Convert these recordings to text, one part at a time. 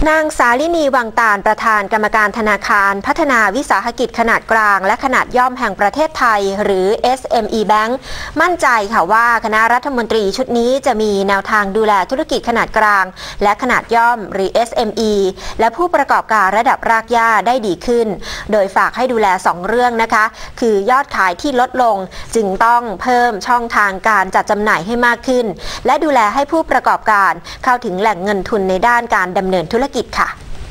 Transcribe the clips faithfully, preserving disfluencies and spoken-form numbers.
นางสาลินีวังตาลประธานกรรมการธนาคารพัฒนาวิสาหกิจขนาดกลางและขนาดย่อมแห่งประเทศไทยหรือ เอส เอ็ม อี Bank มั่นใจค่ะว่าคณะรัฐมนตรีชุดนี้จะมีแนวทางดูแลธุรกิจขนาดกลางและขนาดย่อมหรือ เอส เอ็ม อี และผู้ประกอบการระดับรากหญ้าได้ดีขึ้นโดยฝากให้ดูแลสองเรื่องนะคะคือยอดขายที่ลดลงจึงต้องเพิ่มช่องทางการจัดจำหน่ายให้มากขึ้นและดูแลให้ผู้ประกอบการเข้าถึงแหล่งเงินทุนในด้านการดำเนินธุรกิจค่ะ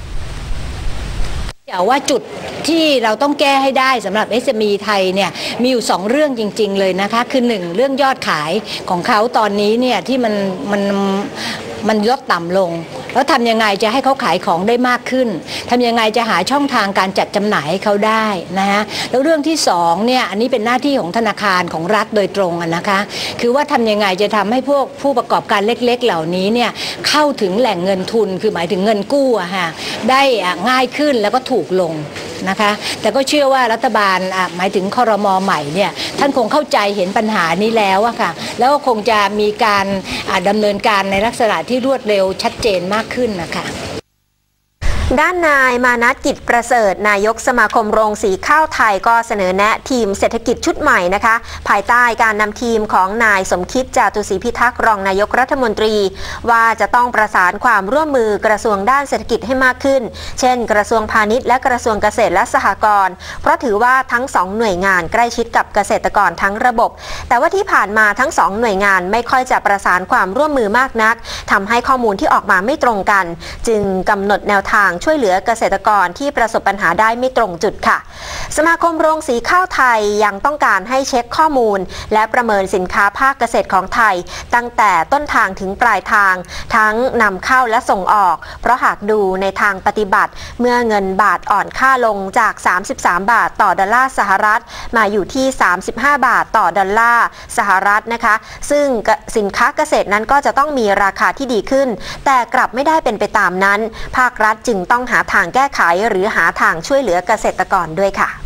แต่ว่าจุดที่เราต้องแก้ให้ได้สำหรับ เอส เอ็ม อี ไทยเนี่ยมีอยู่สองเรื่องจริงๆเลยนะคะคือหนึ่งเรื่องยอดขายของเขาตอนนี้เนี่ยที่มันมันมันลดต่ำลงแล้วทำยังไงจะให้เขาขายของได้มากขึ้นทำยังไงจะหาช่องทางการจัดจำหน่ายให้เขาได้นะฮะแล้วเรื่องที่สองเนี่ยอันนี้เป็นหน้าที่ของธนาคารของรัฐโดยตรงนะคะคือว่าทำยังไงจะทำให้พวกผู้ประกอบการเล็กๆเหล่านี้เนี่ยเข้าถึงแหล่งเงินทุนคือหมายถึงเงินกู้อะฮะได้ง่ายขึ้นแล้วก็ถูกลงนะคะแต่ก็เชื่อว่ารัฐบาลหมายถึงครม.ใหม่เนี่ยท่านคงเข้าใจเห็นปัญหานี้แล้วอะค่ะแล้วก็คงจะมีการดำเนินการในลักษณะที่รวดเร็วชัดเจนมากขึ้นนะคะด้านนายมานัส กิจประเสริฐนายกสมาคมโรงสีข้าวไทยก็เสนอแนะทีมเศรษฐกิจชุดใหม่นะคะภายใต้การนำทีมของนายสมคิดจาตุศรีพิทักษ์รองนายกรัฐมนตรีว่าจะต้องประสานความร่วมมือกระทรวงด้านเศรษฐกิจให้มากขึ้นเช่นกระทรวงพาณิชย์และกระทรวงเกษตรและสหกรณ์เพราะถือว่าทั้งสองหน่วยงานใกล้ชิดกับเกษตรกรทั้งระบบแต่ว่าที่ผ่านมาทั้งสองหน่วยงานไม่ค่อยจะประสานความร่วมมือมากนักทำให้ข้อมูลที่ออกมาไม่ตรงกันจึงกำหนดแนวทางช่วยเหลือเกษตรกรที่ประสบปัญหาได้ไม่ตรงจุดค่ะสมาคมโรงสีข้าวไทยยังต้องการให้เช็คข้อมูลและประเมินสินค้าภาคเกษตรของไทยตั้งแต่ต้นทางถึงปลายทางทั้งนำเข้าและส่งออกเพราะหากดูในทางปฏิบัติเมื่อเงินบาทอ่อนค่าลงจากสามสิบสามบาทต่อดอลลาร์สหรัฐมาอยู่ที่สามสิบห้าบาทต่อดอลลาร์สหรัฐนะคะซึ่งสินค้าเกษตรนั้นก็จะต้องมีราคาที่ดีขึ้นแต่กลับไม่ได้เป็นไปตามนั้นภาครัฐจึงต้องหาทางแก้ไขหรือหาทางช่วยเหลือเกษตรกรด้วยค่ะ